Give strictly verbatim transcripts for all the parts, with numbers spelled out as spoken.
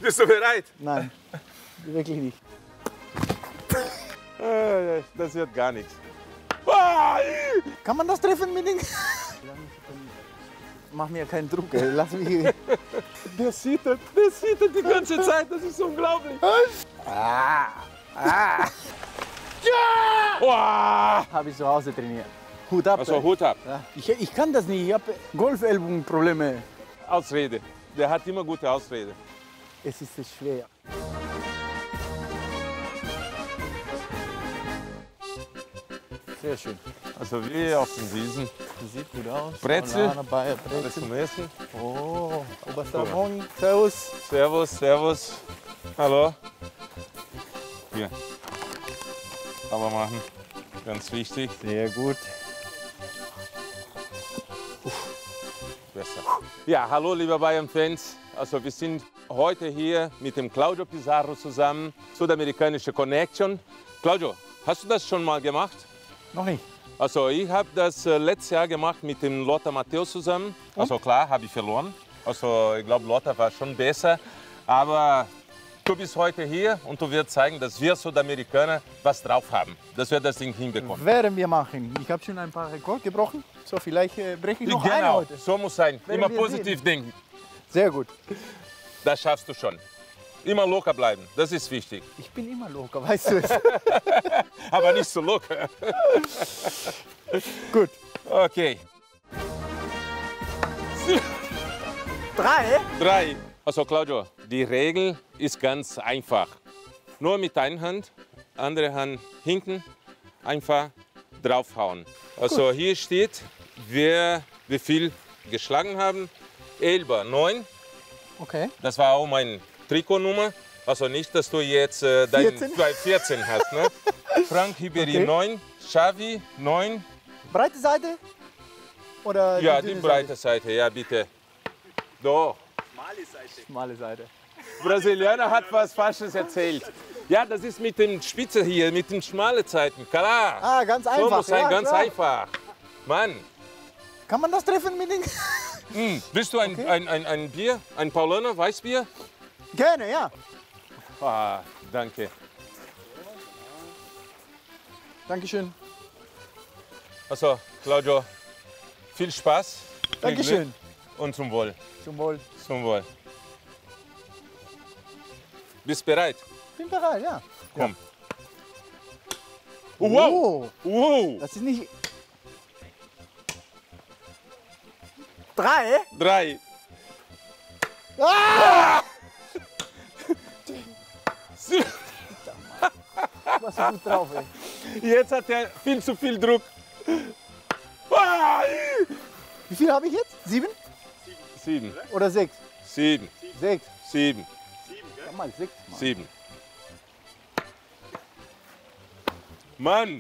Bist du bereit? Nein, wirklich nicht. Das wird gar nichts. Kann man das treffen mit den... Mach mir keinen Druck, ey. Lass mich... Der sieht das, der sieht das die ganze Zeit, das ist unglaublich. Ah, ah. Ja! Habe ich zu Hause trainiert. Hut ab. Also ey. Hut ab. Ja. Ich, ich kann das nicht, ich habe Golfellbogenprobleme. Ausrede. Der hat immer gute Ausrede. Es ist schwer. Sehr schön. Also wie auf den Wiesen. Sieht gut aus. Brezel. Banane, Bayer, Alles Brezel. zum Essen. Oh, Oberstramoni. Servus. Servus, servus. Hallo. Hier. Aber machen. Ganz wichtig. Sehr gut. Besser. Ja, hallo liebe Bayern-Fans. Also wir sind heute hier mit dem Claudio Pizarro zusammen, Südamerikanische Connection. Claudio, hast du das schon mal gemacht? Noch nicht. Also ich habe das äh, letztes Jahr gemacht mit dem Lothar Matthäus zusammen. Also klar, habe ich verloren. Also ich glaube, Lothar war schon besser. Aber du bist heute hier und du wirst zeigen, dass wir Südamerikaner was drauf haben. Dass wir das Ding hinbekommen. Werden wir machen. Ich habe schon ein paar Rekorde gebrochen. So, vielleicht äh, breche ich noch eine Genau, heute. so muss sein. Werden Immer wir positiv sehen. denken. Sehr gut. Das schaffst du schon. Immer locker bleiben, das ist wichtig. Ich bin immer locker, weißt du es? Aber nicht so locker. Gut. Okay. Drei? Drei. Also Claudio, die Regel ist ganz einfach. Nur mit einer Hand, andere Hand hinten, einfach draufhauen. Also Gut. hier steht, wer wie viel geschlagen haben. Elba neun, Okay. das war auch meine Trikotnummer. Also nicht, dass du jetzt äh, dein vierzehn? vierzehn hast. Ne? Frank Ribéry Okay. neun, Xavi neun. Breite Seite? Oder Ja, die dünne breite Seite, ja bitte. Doch. Seite? Schmale Seite. Brasilianer hat was Falsches erzählt. Ja, das ist mit den Spitze hier, mit den schmalen Zeiten. Klar. Ah, ganz einfach. So muss sein, ja, ganz klar. einfach. Mann, Kann man das treffen mit den... hm, bist du ein, Okay. ein, ein, ein Bier, ein Paulaner, Weißbier? Gerne, ja. Ah, danke. Dankeschön. Also, Claudio, viel Spaß. Viel Dankeschön. Glück und zum Wohl. Zum Wohl. Zum Wohl. Bist bereit? Bin bereit, ja. Komm. Oh, wow. Oh, Wow. das ist nicht... Drei? Drei. Ah! Was ist gut drauf, ey. Jetzt hat er viel zu viel Druck. Ah! Wie viel habe ich jetzt? Sieben? Sieben. Oder sechs? Sieben. Sechs. Sieben. Ja, mal sechs. Mal. Sieben. Mann.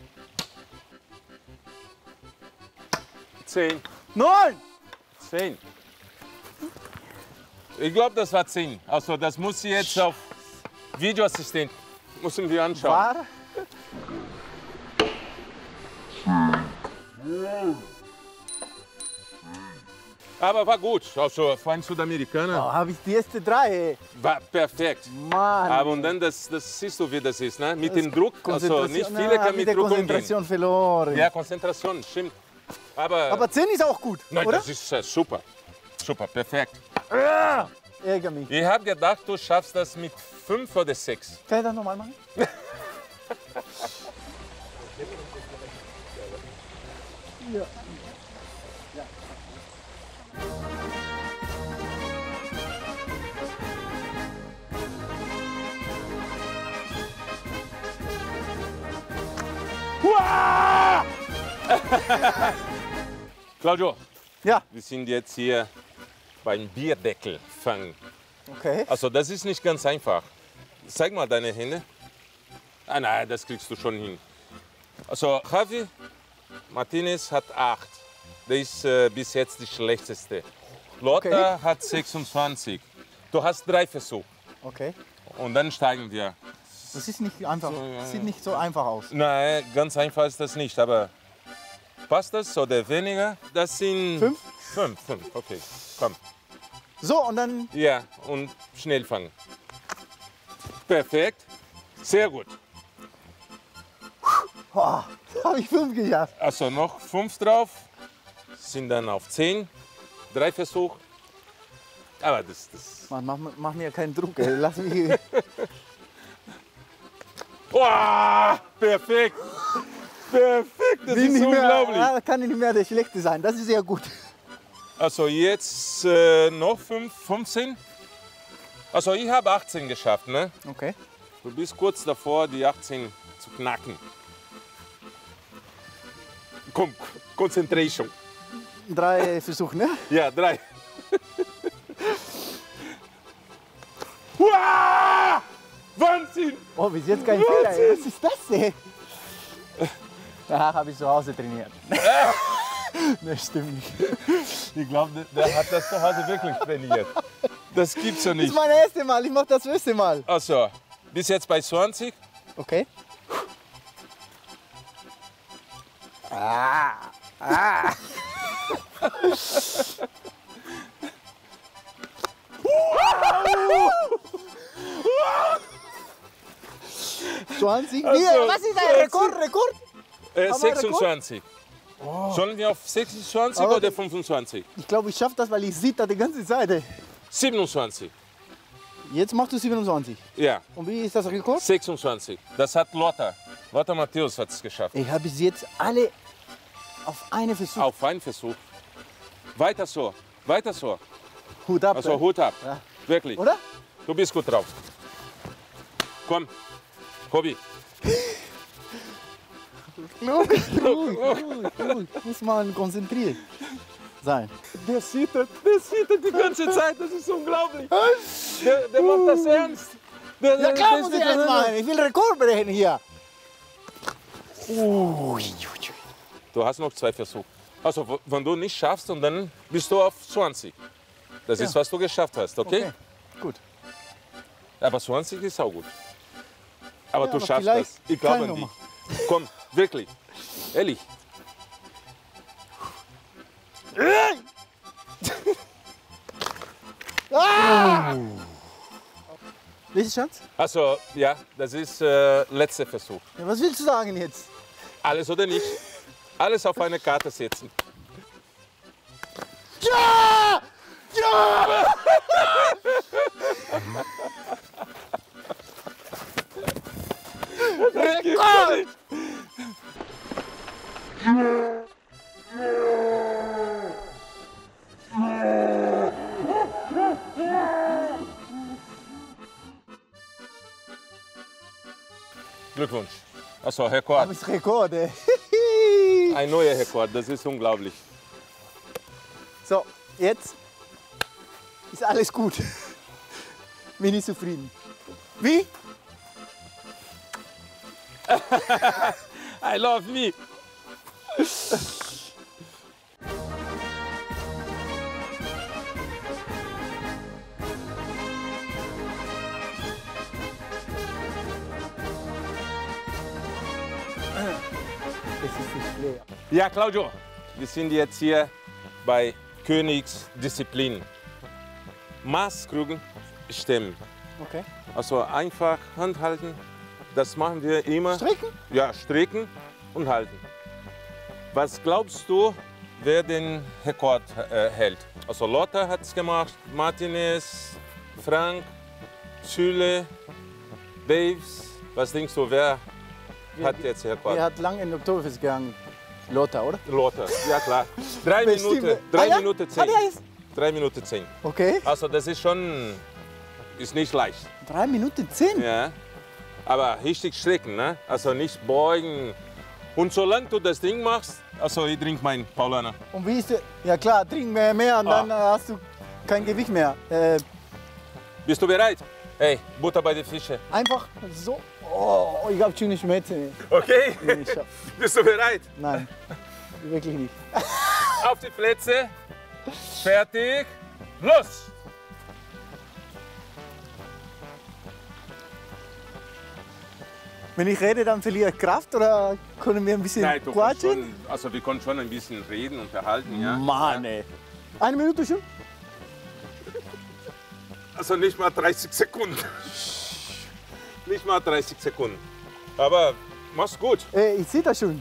Zehn. Neun! Zehn. Ich glaube, das war zehn. Also das muss sie jetzt auf Videoassistent. Müssen wir anschauen. War? Aber war gut. Also für einen Südamerikaner Oh, habe ich die erste drei, ey. war perfekt. Mann. Aber und dann, das, das siehst du, wie das ist, ne? Mit dem Druck. Also Konzentration- nicht Na, viele können mit mit der Druck umgehen. Konzentration verloren. Ja, Konzentration, stimmt. Aber, Aber zehn ist auch gut, nein, oder? das ist äh, super. Super, perfekt. Ah, ärger mich. Ich habe gedacht, du schaffst das mit fünf oder sechs. Kann ich das nochmal machen? ja. Claudio, Ja, wir sind jetzt hier beim Bierdeckelfang. okay. Also das ist nicht ganz einfach. Zeig mal deine Hände. Ah nein, das kriegst du schon hin. Also Javi Martinez hat acht. Der ist äh, bis jetzt die schlechteste. Lothar hat sechsundzwanzig. Du hast drei Versuche. Okay. Und dann steigen wir. Das ist nicht einfach. So, ja, Das sieht nicht so einfach aus. Nein, ganz einfach ist das nicht. Aber passt das oder weniger? Das sind Fünf? Fünf, fünf, okay. Komm. So, und dann. Ja, und schnell fangen. Perfekt. Sehr gut. Oh, habe ich fünf geschafft. Also noch fünf drauf. Sind dann auf zehn. Drei Versuche. Aber das, das. Mann, mach, mach mir keinen Druck, ey. Lass mich. Oh, perfekt. Perfekt. Das Bin ist nicht mehr, unglaublich. ja, kann nicht mehr der Schlechte sein. Das ist sehr gut. Also jetzt äh, noch fünf, fünfzehn. Also ich habe achtzehn geschafft, ne? Okay. Du bist kurz davor, die achtzehn zu knacken. Komm, Concentration. Drei Versuche, ne? Ja, drei. Uah! Wahnsinn! Oh, bis jetzt kein Fehler. Ey. Was ist das denn? Ja, habe ich zu Hause trainiert. Das stimmt nicht. Ich glaube, der hat das zu Hause wirklich trainiert. Das gibt's ja Das nicht. ist mein erstes Mal. Ich mache das erste Mal. Also, bis jetzt bei zwanzig. Okay. Ah. Ah. zwanzig? Also, Nee, was ist ein Rekord? Rekord? Äh, Haben wir sechsundzwanzig. Sollen wir auf sechsundzwanzig Aber oder fünfundzwanzig? Ich glaube, ich schaffe das, weil ich sehe da die ganze Zeit. ey. siebenundzwanzig. Jetzt machst du siebenundzwanzig. Ja, Und wie ist das Rekord? sechsundzwanzig. Das hat Lothar. Lothar Matthäus hat es geschafft. Ich habe bis jetzt alle auf eine Versuch. Auf einen Versuch. Weiter so, weiter so. Hut ab. Also ey. Hut ab. Ja. Wirklich. Oder? Du bist gut drauf. Komm, Hobby. Ruhig, ruhig, ruhig, ruhig. Muss man konzentriert sein. Der sieht das, der sieht das die ganze Zeit, das ist unglaublich. Der, der macht das ernst. Der, Ja klar der muss ist ich nicht das machen. Ich will Rekord brechen hier. Du hast noch zwei Versuche. Also, w- wenn du nicht schaffst, und dann bist du auf zwanzig. Das ist, was du geschafft hast, okay? Okay, gut. Aber zwanzig ist auch gut. Aber Ja, du aber schaffst vielleicht das. Ich glaube keine an dich. Nummer. Komm, wirklich. Ehrlich. Welche Chance? Also, ja, das ist äh, letzter Versuch. Ja, was willst du sagen jetzt? Alles oder nicht? Alles auf eine Karte setzen. Ja! Ja! Rekord! Glückwunsch. Also, Rekord. Aber es ist Rekord, ey. Ein neuer Rekord, das ist unglaublich. So, jetzt ist alles gut. Bin ich zufrieden. Wie? I love me. Das ist nicht schwer. Ja, Claudio, wir sind jetzt hier bei Königsdisziplin. Maßkrügen stemmen. Okay. Also einfach Hand halten. Das machen wir immer. Strecken? Ja, strecken und halten. Was glaubst du, wer den Rekord äh, hält? Also Lothar hat es gemacht, Martinez, Frank, Süle, Daves. Was denkst du, wer hat jetzt den Rekord? Er hat lange in Oktoberfest gegangen. Lothar, oder? Lothar, ja klar. Drei Bestimmt. Minuten, Ah, drei ja? Minuten Hat zehn. er es? Drei Minuten zehn. Okay. Also das ist schon, ist nicht leicht. Drei Minuten zehn? Ja. Aber richtig strecken, ne? Also nicht beugen. Und solange du das Ding machst, also ich trinke meinen Paulaner. Und wie ist der? Ja klar, trink mehr, mehr und Ah. dann äh, hast du kein Gewicht mehr. Äh, Bist du bereit? Hey, Butter bei den Fischen. einfach so. Oh, ich habe schöne Schmerzen. Okay? Nee, ich schaff- Bist du bereit? Nein, wirklich nicht. Auf die Plätze. Fertig. Los! Wenn ich rede, dann verliere ich Kraft oder können wir ein bisschen Nein, du kannst quatschen? schon, also wir können schon ein bisschen reden und verhalten, ja? Mann, ey. Eine Minute schon? Also nicht mal dreißig Sekunden. Nicht mal dreißig Sekunden. Aber mach's gut. Ey, ich sehe das schon.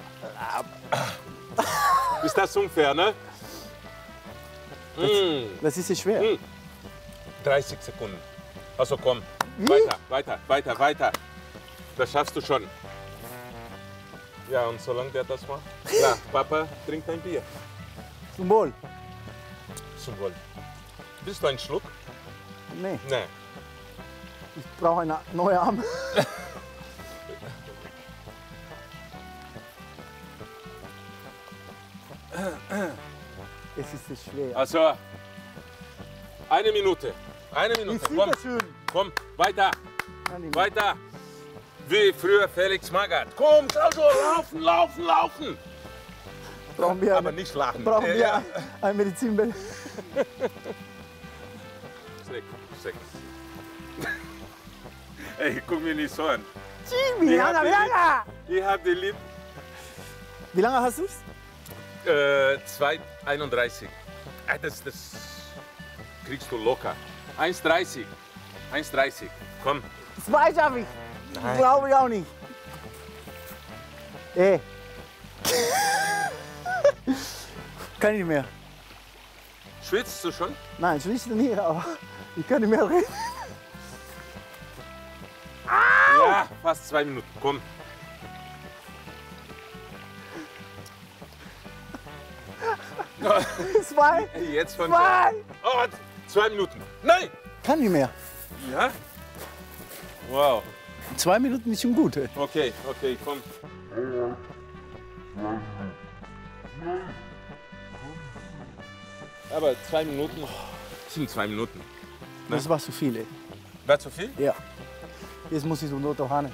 Ist das unfair, ne? Das, Mm. das ist ja schwer. Mm. dreißig Sekunden. Also komm, Wie? weiter, weiter, weiter, weiter. Das schaffst du schon. Ja, und solange der das macht, klar, Papa trinkt ein Bier. Zum Wohl. Zum Wohl. Bist du ein Schluck? Nee, Nee. ich brauche einen neuen Arm. Es ist so schwer. Also, eine Minute. Eine Ich Minute. sehe Komm, das schon. komm, weiter, Nein, nicht. weiter. Wie früher Felix Magath. Komm, Claudio, laufen, laufen, laufen. Brauchen wir, Aber nicht lachen. brauchen wir Ja. ein Medizinbell. Sechs, sechs. Ey, guck mir nicht so an. Wie Ich lange, hab wie die lieb. lange? Ich hab die lieb. Wie lange hast du es? Äh, zwei einunddreißig. Ah, Das, das kriegst du locker. eins dreißig. eins dreißig. Komm. Zwei schaffe ich. Glaube ich auch nicht. Ey. Kann ich nicht mehr. Schwitzt du schon? Nein, ich will nicht, aber ich kann nicht mehr reden. Ja, fast zwei Minuten. Komm. Zwei. Jetzt von Zwei. Oh, zwei Minuten. Nein! Kann nicht mehr. Ja? Wow. Zwei Minuten ist schon gut. Ey. Okay, okay, komm. Aber zwei Minuten sind zwei Minuten. Das war zu viel. Ey. War zu viel? Ja. Jetzt muss ich zum Doktor Hane.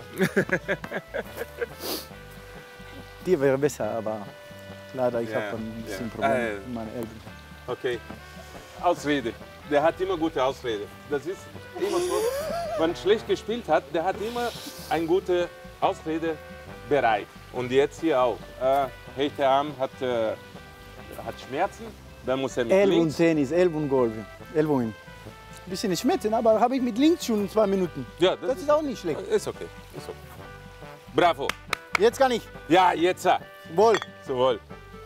Die wäre besser, aber leider ich Ja, habe ein bisschen ja. Probleme Ah, ja. mit meinen Eltern. Okay. Ausrede. Der hat immer gute Ausrede. Das ist immer so. Wenn man schlecht gespielt hat, der hat immer eine gute Ausrede bereit. Und jetzt hier auch. Äh, rechter Arm hat, äh, hat Schmerzen. Dann muss er mit Elf und links. Tennis, Elf und Golf. Ellbogen. Ein bisschen Schmerzen, aber habe ich mit links schon zwei Minuten. Ja, das, Das ist auch nicht schlecht. ist okay. Ist okay. Bravo. Jetzt kann ich. Ja, jetzt. äh, Wohl. Zum Wohl.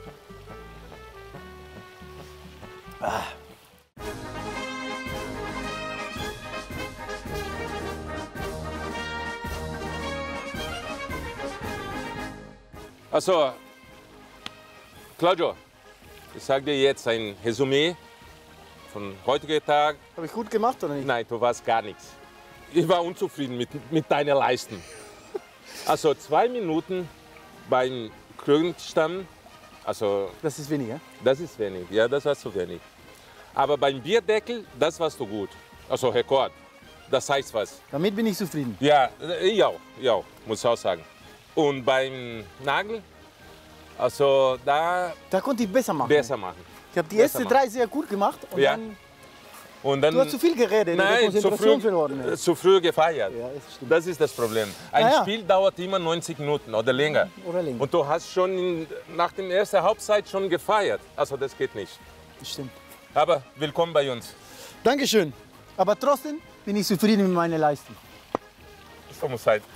Also, Claudio, ich sage dir jetzt ein Resümee von heutigen Tag. Habe ich gut gemacht oder nicht? Nein, du warst gar nichts. Ich war unzufrieden mit, mit deiner Leistung. Also zwei Minuten beim Krönstamm, also Das ist weniger. das ist wenig, ja, das war zu wenig. Aber beim Bierdeckel, das warst du gut. Also Rekord, das heißt was. Damit bin ich zufrieden. Ja, ich auch, ich auch, muss ich auch sagen. Und beim Nagel, also da Da konnte ich besser machen. besser machen. Ich habe die Besser ersten machen. drei sehr gut gemacht und Ja. dann. Und dann, Du hast zu viel geredet, und die nein, zu Konzentration früh, verloren. Ja. zu früh gefeiert. Ja, das stimmt. Das ist das Problem. Ein Ah, ja. Spiel dauert immer neunzig Minuten oder länger. Oder länger. Und du hast schon in, nach der ersten Halbzeit schon gefeiert. Also das geht nicht. Das stimmt. Aber willkommen bei uns. Dankeschön. Aber trotzdem bin ich zufrieden mit meiner Leistung. So muss sein.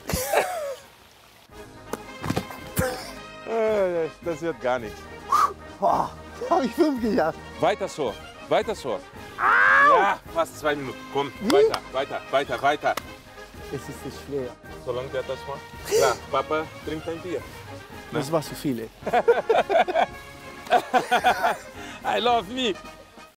Äh, das wird gar nichts. Boah, habe ich fünf geschafft. Weiter so, weiter so. Ja, fast zwei Minuten. Komm, weiter, weiter, weiter, weiter. Es ist so schwer. Solange der das macht. Klar, Papa trinkt ein Bier. Das war zu viel. Ey. I love me.